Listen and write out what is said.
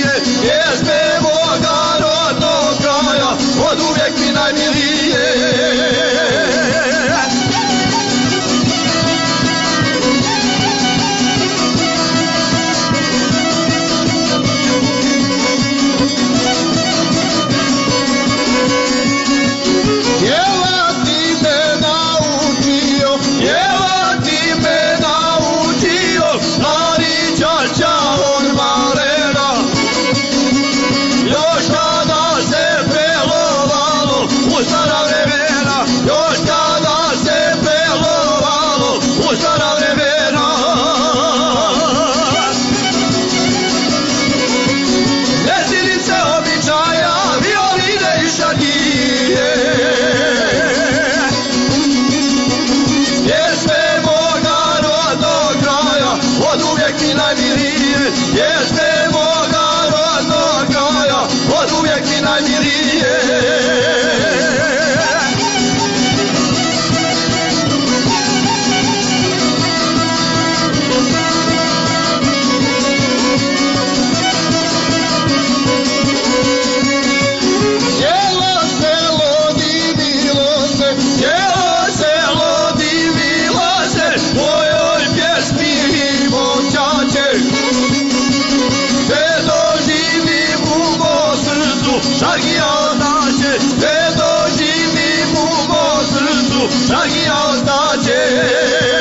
najmilije, pjesme moga rodnog kraja, od uvijek mi najmilije. Pjesme moga rodnog kraja, od uvijek mi najmilije. Cijelo selo divilo se, cijelo selo divilo se, mojoj pjesmi i momčače. Šargija ostaće, sve doživim u mom srcu, šargija ostaće.